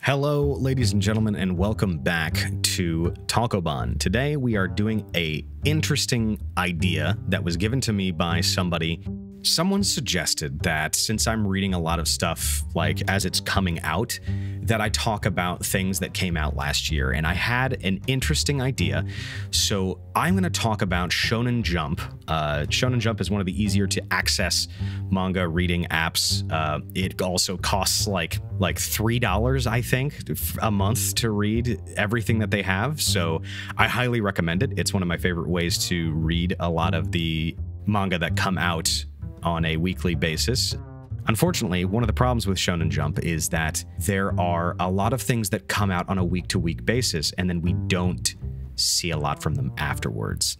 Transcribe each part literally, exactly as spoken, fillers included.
Hello, ladies and gentlemen, and welcome back to Talkoban. Today, we are doing a interesting idea that was given to me by somebody. Someone suggested that since I'm reading a lot of stuff, like, as it's coming out, that I talk about things that came out last year, and I had an interesting idea. So I'm going to talk about Shonen Jump. Uh, Shonen Jump is one of the easier to access manga reading apps. Uh, it also costs like like three dollars, I think, a month to read everything that they have. So I highly recommend it. It's one of my favorite ways to read a lot of the manga that come out on a weekly basis. Unfortunately, one of the problems with Shonen Jump is that there are a lot of things that come out on a week-to-week basis, and then we don't see a lot from them afterwards.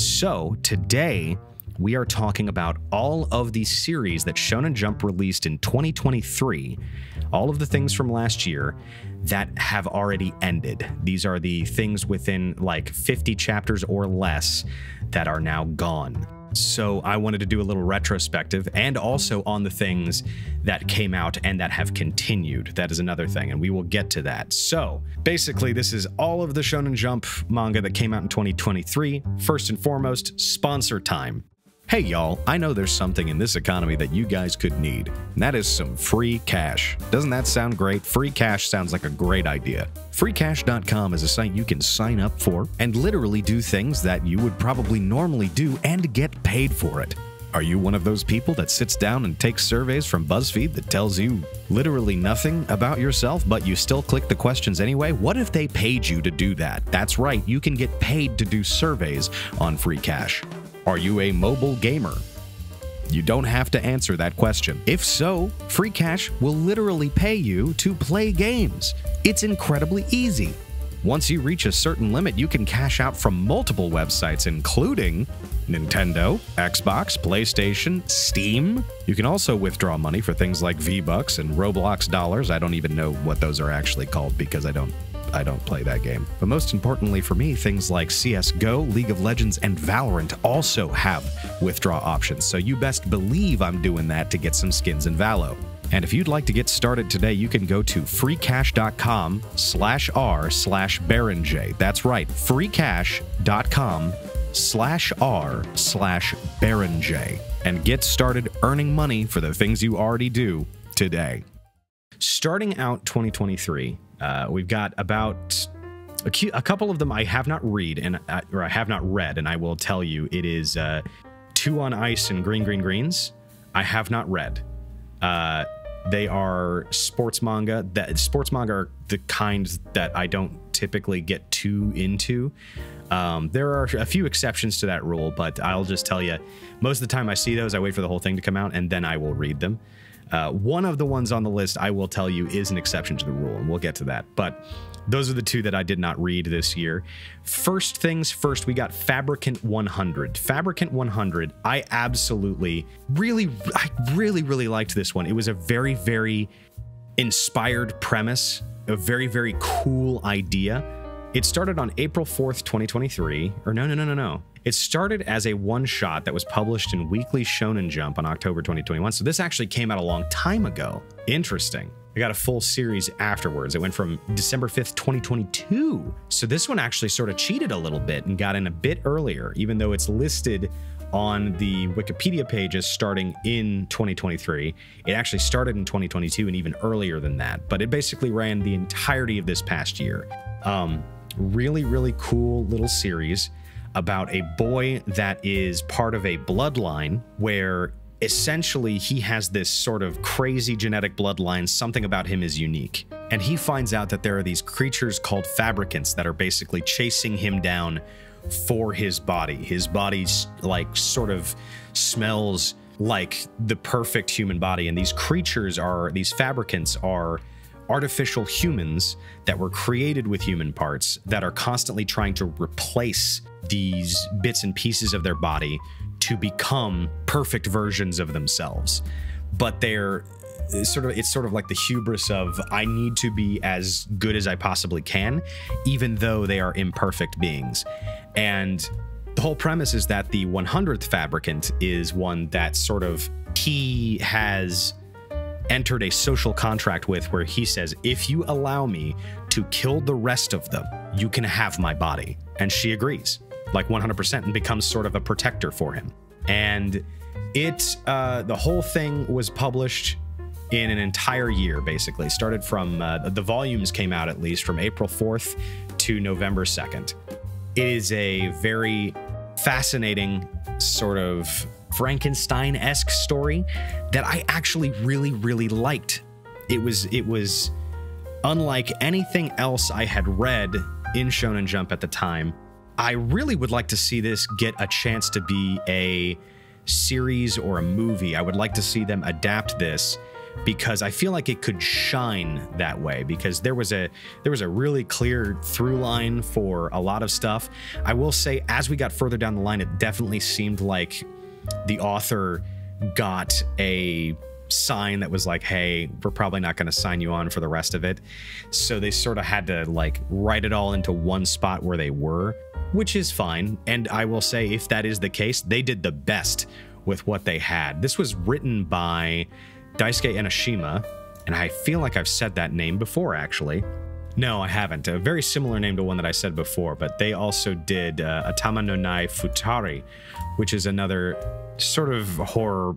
So today, we are talking about all of the series that Shonen Jump released in twenty twenty-three, all of the things from last year that have already ended. These are the things within like fifty chapters or less that are now gone. So I wanted to do a little retrospective and also on the things that came out and that have continued. That is another thing, and we will get to that. So basically, this is all of the Shonen Jump manga that came out in twenty twenty-three. First and foremost, sponsor time. Hey y'all, I know there's something in this economy that you guys could need, and that is some free cash. Doesn't that sound great? Free cash sounds like a great idea. free cash dot com is a site you can sign up for and literally do things that you would probably normally do and get paid for it. Are you one of those people that sits down and takes surveys from BuzzFeed that tells you literally nothing about yourself, but you still click the questions anyway? What if they paid you to do that? That's right, you can get paid to do surveys on Free Cash. Are you a mobile gamer? You don't have to answer that question. If so, Free Cash will literally pay you to play games. It's incredibly easy. Once you reach a certain limit, you can cash out from multiple websites, including Nintendo, Xbox, PlayStation, Steam. You can also withdraw money for things like V-Bucks and Roblox dollars. I don't even know what those are actually called because I don't I don't play that game. But most importantly for me, things like C S G O, League of Legends, and Valorant also have withdraw options, so you best believe I'm doing that to get some skins in Valo. And if you'd like to get started today, you can go to free cash dot com slash r slash Baron J. That's right, free cash dot com slash r slash Baron J. And get started earning money for the things you already do today. Starting out twenty twenty-three, Uh, we've got about a, a couple of them I have not read and uh, or I have not read, and I will tell you it is uh, Two on Ice and Green Green Greens. I have not read. Uh, they are sports manga. That sports manga are the kind that I don't typically get too into. Um, there are a few exceptions to that rule, but I'll just tell you, most of the time I see those, I wait for the whole thing to come out, and then I will read them. Uh, one of the ones on the list, I will tell you, is an exception to the rule, and we'll get to that. But those are the two that I did not read this year. First things first, we got Fabricant one hundred. Fabricant one hundred, I absolutely, really, I really, really liked this one. It was a very, very inspired premise, a very, very cool idea. It started on April fourth, twenty twenty-three, or no, no, no, no, no. It started as a one-shot that was published in Weekly Shonen Jump on October twenty twenty-one, so this actually came out a long time ago. Interesting. I got a full series afterwards. It went from December fifth, twenty twenty-two. So this one actually sort of cheated a little bit and got in a bit earlier, even though it's listed on the Wikipedia pages starting in twenty twenty-three. It actually started in twenty twenty-two and even earlier than that, but it basically ran the entirety of this past year. Um, really, really cool little series about a boy that is part of a bloodline where essentially he has this sort of crazy genetic bloodline. Something about him is unique. And he finds out that there are these creatures called Fabricants that are basically chasing him down for his body. His body's like sort of smells like the perfect human body. And these creatures are, these Fabricants are artificial humans that were created with human parts that are constantly trying to replace these bits and pieces of their body to become perfect versions of themselves. But they're sort of, it's sort of like the hubris of, I need to be as good as I possibly can, even though they are imperfect beings. And the whole premise is that the one hundredth Fabricant is one that sort of, he has entered a social contract with where he says, if you allow me to kill the rest of them, you can have my body. And she agrees, like one hundred percent, and becomes sort of a protector for him. And it, uh, the whole thing was published in an entire year, basically. Started from, uh, the volumes came out at least from April fourth to November second. It is a very fascinating sort of Frankenstein-esque story that I actually really, really liked. It was, it was unlike anything else I had read in Shonen Jump at the time. I really would like to see this get a chance to be a series or a movie. I would like to see them adapt this because I feel like it could shine that way, because there was a there was a really clear through line for a lot of stuff. I will say, as we got further down the line, it definitely seemed like the author got a sign that was like, hey, we're probably not going to sign you on for the rest of it. So they sort of had to like write it all into one spot where they were, which is fine. And I will say, if that is the case, they did the best with what they had. This was written by Daisuke Enoshima, and I feel like I've said that name before, actually. No, I haven't. A very similar name to one that I said before, but they also did uh, Atama no Nai Futari, which is another sort of horror,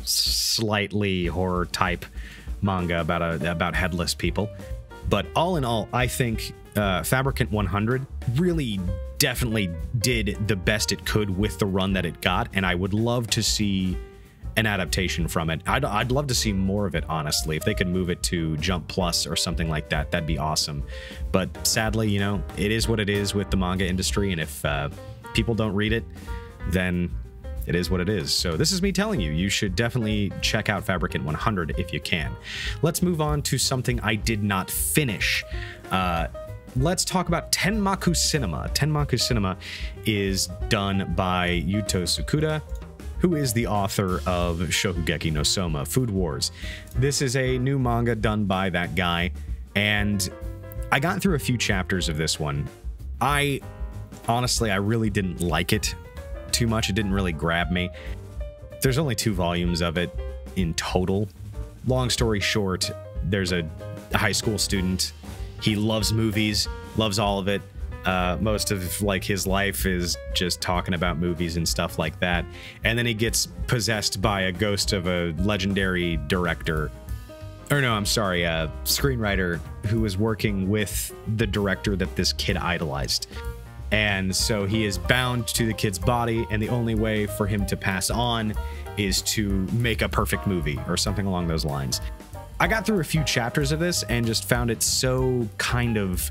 slightly horror type manga about a, about headless people. But all in all, I think uh, Fabricant one hundred really definitely did the best it could with the run that it got, and I would love to see an adaptation from it. I'd, I'd love to see more of it, honestly. If they could move it to Jump Plus or something like that, that'd be awesome. But sadly, you know, it is what it is with the manga industry, and if uh, people don't read it, then it is what it is. So this is me telling you, you should definitely check out Fabricant one hundred if you can. Let's move on to something I did not finish. Uh, let's talk about Tenmaku Cinema. Tenmaku Cinema is done by Yuto Tsukuda, who is the author of Shokugeki no Soma, Food Wars. This is a new manga done by that guy, and I got through a few chapters of this one. I, honestly, I really didn't like it too much. It didn't really grab me. There's only two volumes of it in total. Long story short, there's a high school student. He loves movies, loves all of it. Uh, most of like his life is just talking about movies and stuff like that. And then he gets possessed by a ghost of a legendary director. Or no, I'm sorry, a screenwriter who was working with the director that this kid idolized. And so he is bound to the kid's body, and the only way for him to pass on is to make a perfect movie or something along those lines. I got through a few chapters of this and just found it so kind of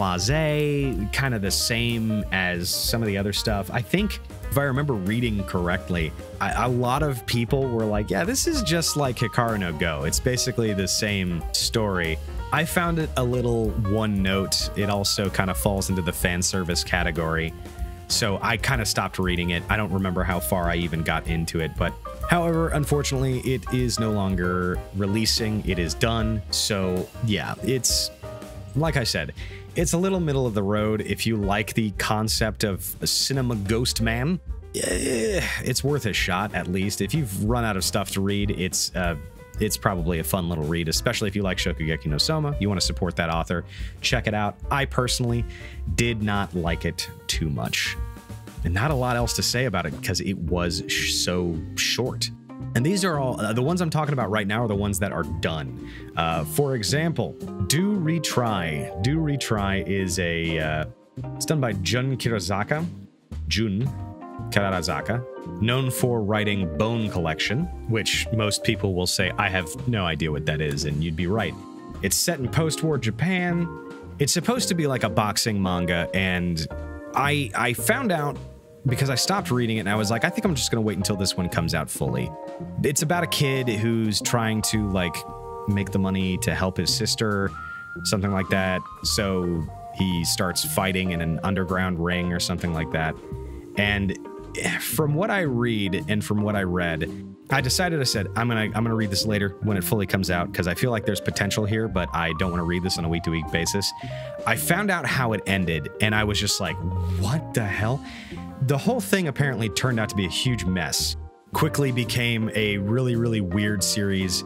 blasé, kind of the same as some of the other stuff. I think, if I remember reading correctly, I, a lot of people were like, yeah, this is just like Hikaru no Go. It's basically the same story. I found it a little one note. It also kind of falls into the fan service category. So I kind of stopped reading it. I don't remember how far I even got into it, but however, unfortunately, it is no longer releasing. It is done. So yeah, it's, like I said, it's a little middle of the road. If you like the concept of a cinema ghost man, eh, it's worth a shot, at least. If you've run out of stuff to read, it's uh, it's probably a fun little read, especially if you like Shokugeki no Soma. You want to support that author, check it out. I personally did not like it too much. And not a lot else to say about it because it was sh so short. And these are all, uh, the ones I'm talking about right now are the ones that are done. Uh, for example, Do Retry. Do Retry is a, uh, it's done by Jun Kirazaka, Jun Kirazaka, known for writing Bone Collection, which most people will say, I have no idea what that is, and you'd be right. It's set in post-war Japan. It's supposed to be like a boxing manga, and I, I found out because I stopped reading it and I was like, I think I'm just going to wait until this one comes out fully. It's about a kid who's trying to like make the money to help his sister, something like that. So he starts fighting in an underground ring or something like that. And from what I read and from what I read, I decided, I said, I'm gonna I'm gonna read this later when it fully comes out because I feel like there's potential here, but I don't want to read this on a week-to-week basis. I found out how it ended, and I was just like, what the hell? The whole thing apparently turned out to be a huge mess. Quickly became a really, really weird series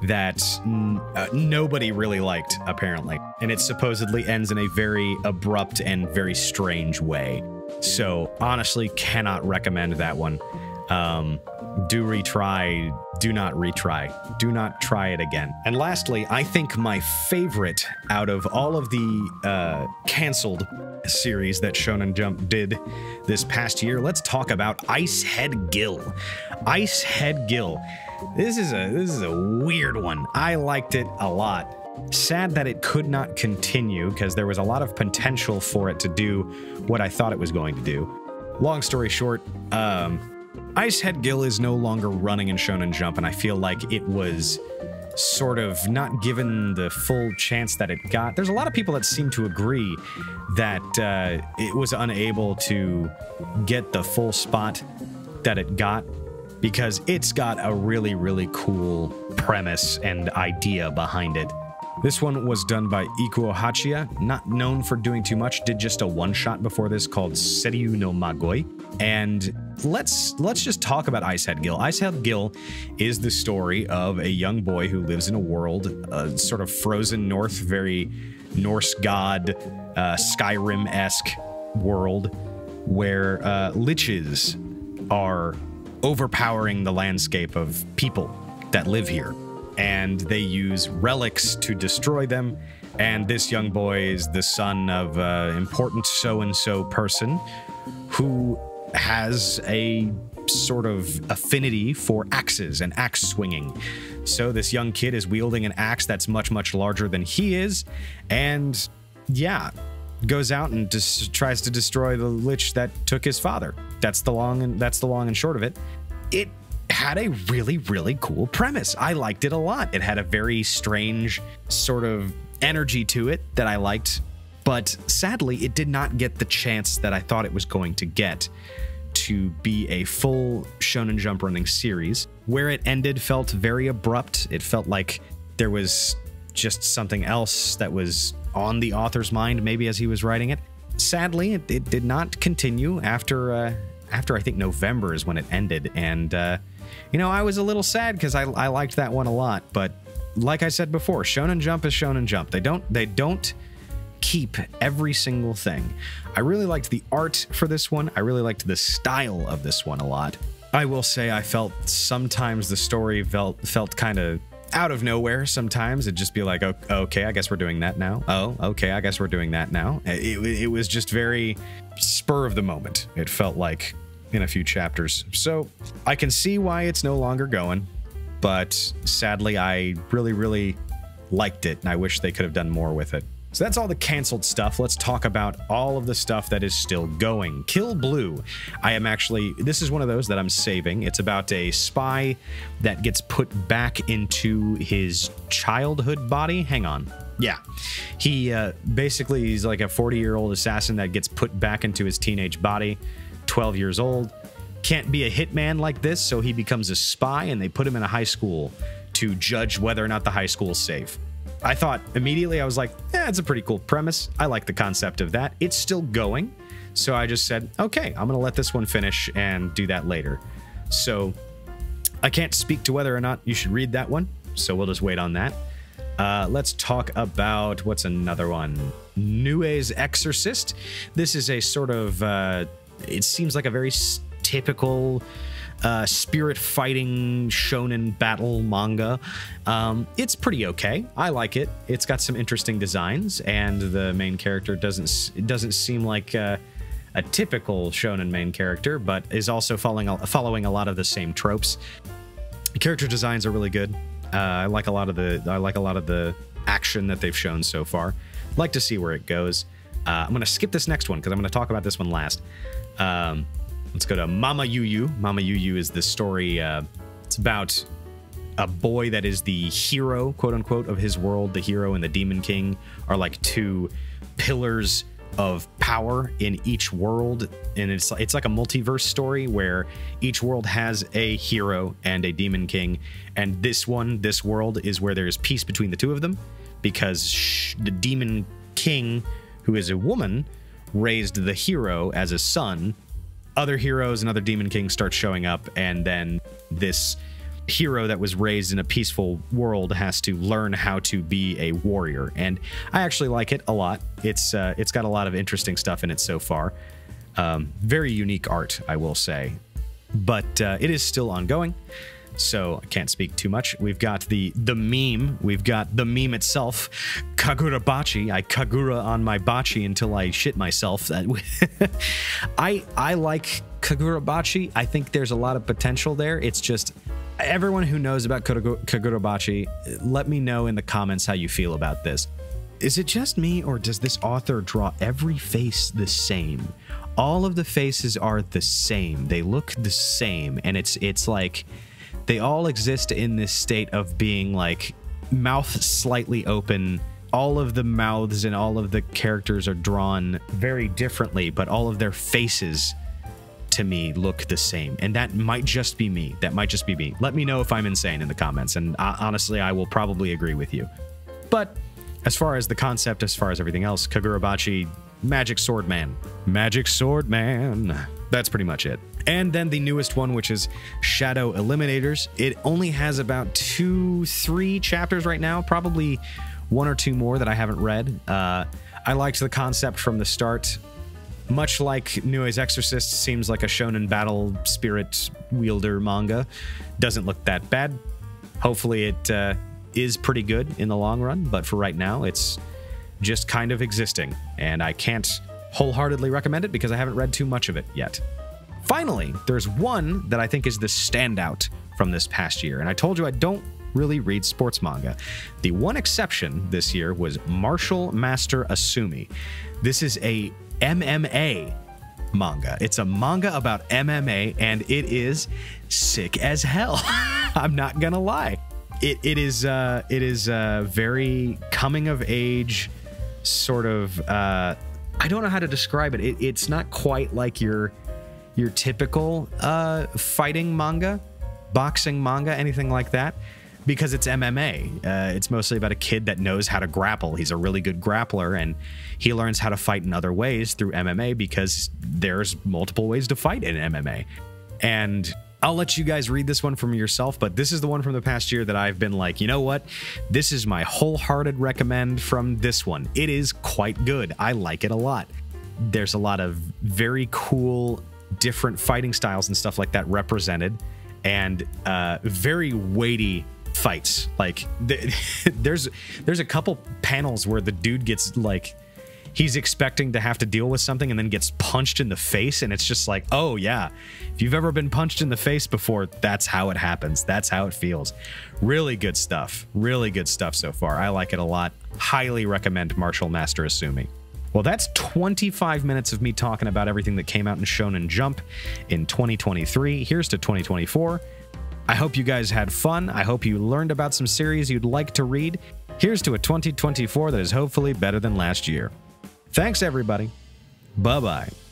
that n- uh, nobody really liked, apparently. And it supposedly ends in a very abrupt and very strange way. So honestly, cannot recommend that one. Um, do retry, do not retry, do not try it again. And lastly, I think my favorite out of all of the uh, canceled series that Shonen Jump did this past year, let's talk about Icehead Gill. Icehead Gill. This is a this is a weird one. I liked it a lot. Sad that it could not continue because there was a lot of potential for it to do what I thought it was going to do. Long story short, um, Icehead Gill is no longer running in Shonen Jump, and I feel like it was sort of not given the full chance that it got. There's a lot of people that seem to agree that uh, it was unable to get the full spot that it got because it's got a really, really cool premise and idea behind it. This one was done by Ikuo Hachiya, not known for doing too much, did just a one-shot before this called Seryu no Magoi. And let's let's just talk about Icehead Gill. Icehead Gill is the story of a young boy who lives in a world, a sort of frozen north, very Norse god, uh, Skyrim-esque world, where uh, liches are overpowering the landscape of people that live here. And they use relics to destroy them. And this young boy is the son of an important so-and-so person who has a sort of affinity for axes and axe swinging. So this young kid is wielding an axe that's much, much larger than he is. And yeah, goes out and just tries to destroy the lich that took his father. That's the long and that's the long and short of it. It had a really, really cool premise. I liked it a lot. It had a very strange sort of energy to it that I liked, but sadly, it did not get the chance that I thought it was going to get to be a full Shonen Jump running series. Where it ended felt very abrupt. It felt like there was just something else that was on the author's mind, maybe as he was writing it. Sadly, it, it did not continue after, uh, after I think November is when it ended, and uh, you know, I was a little sad because I, I liked that one a lot, but like I said before, Shonen Jump is Shonen Jump. They don't they don't keep every single thing. I really liked the art for this one. I really liked the style of this one a lot. I will say I felt sometimes the story felt felt kind of out of nowhere. Sometimes it'd just be like, oh, okay, I guess we're doing that now. Oh, okay, I guess we're doing that now. It, it was just very spur of the moment. It felt like in a few chapters. So I can see why it's no longer going, but sadly, I really, really liked it, and I wish they could have done more with it. So that's all the canceled stuff. Let's talk about all of the stuff that is still going. Kill Blue. I am actually, this is one of those that I'm saving. It's about a spy that gets put back into his childhood body. Hang on. Yeah. He uh, basically, he's like a forty-year-old assassin that gets put back into his teenage body. twelve years old, can't be a hitman like this, so he becomes a spy, and they put him in a high school to judge whether or not the high school is safe. I thought immediately, I was like, yeah, it's a pretty cool premise. I like the concept of that. It's still going, so I just said, okay, I'm gonna let this one finish and do that later. So I can't speak to whether or not you should read that one, so we'll just wait on that. Uh, let's talk about, what's another one? Nue's Exorcist. This is a sort of, uh, it seems like a very typical uh, spirit fighting shonen battle manga. Um, it's pretty okay. I like it. It's got some interesting designs, and the main character doesn't it doesn't seem like uh, a typical shonen main character, but is also following following a lot of the same tropes. The character designs are really good. Uh, I like a lot of the I like a lot of the action that they've shown so far. I'd like to see where it goes. Uh, I'm going to skip this next one because I'm going to talk about this one last. Um, let's go to Mama Yu Yu. Mama Yu Yu is the story. Uh, it's about a boy that is the hero, quote unquote, of his world. The hero and the Demon King are like two pillars of power in each world, and it's it's like a multiverse story where each world has a hero and a Demon King, and this one, this world, is where there is peace between the two of them because sh- the Demon King, who is a woman, raised the hero as a son. Other heroes and other Demon Kings start showing up, and then this hero that was raised in a peaceful world has to learn how to be a warrior, and I actually like it a lot. It's uh, it's got a lot of interesting stuff in it so far. Um, very unique art, I will say, but uh, it is still ongoing, so I can't speak too much. We've got the the meme. We've got the meme itself, Kagurabachi. I Kagura on my bachi until I shit myself. I I like Kagurabachi. I think there's a lot of potential there. It's just, everyone who knows about Kagurabachi, let me know in the comments how you feel about this. Is it just me, or does this author draw every face the same? All of the faces are the same. They look the same, and it's it's like they all exist in this state of being like mouth slightly open. All of the mouths and all of the characters are drawn very differently, but all of their faces to me look the same, and that might just be me. That might just be me. Let me know if I'm insane in the comments, and uh, honestly, I will probably agree with you. But as far as the concept, as far as everything else, Kagurabachi, Magic Sword Man. Magic Sword Man. That's pretty much it. And then the newest one, which is Shadow Eliminators. It only has about two, three chapters right now, probably one or two more that I haven't read. Uh, I liked the concept from the start. Much like Nue's Exorcist, seems like a shonen battle spirit wielder manga. Doesn't look that bad. Hopefully it uh, is pretty good in the long run, but for right now, it's just kind of existing, and I can't wholeheartedly recommend it because I haven't read too much of it yet. Finally, there's one that I think is the standout from this past year, and I told you I don't really read sports manga. The one exception this year was Martial Master Asumi. This is a M M A manga. It's a manga about M M A, and it is sick as hell. I'm not gonna lie. It it is uh, it is uh, very coming of age, sort of. Uh, I don't know how to describe it. it. It's not quite like your your typical uh, fighting manga, boxing manga, anything like that, because it's M M A. Uh, it's mostly about a kid that knows how to grapple. He's a really good grappler, and he learns how to fight in other ways through M M A because there's multiple ways to fight in M M A. And I'll let you guys read this one from yourself, but this is the one from the past year that I've been like, you know what? This is my wholehearted recommend from this one. It is quite good. I like it a lot. There's a lot of very cool, different fighting styles and stuff like that represented, and uh, very weighty fights. Like th there's there's a couple panels where the dude gets like, he's expecting to have to deal with something and then gets punched in the face, and it's just like, oh yeah, if you've ever been punched in the face before, that's how it happens. That's how it feels. Really good stuff. Really good stuff so far. I like it a lot. Highly recommend Martial Master Asumi. Well, that's twenty-five minutes of me talking about everything that came out in Shonen Jump in twenty twenty-three. Here's to twenty twenty-four. I hope you guys had fun. I hope you learned about some series you'd like to read. Here's to a twenty twenty-four that is hopefully better than last year. Thanks, everybody. Bye-bye.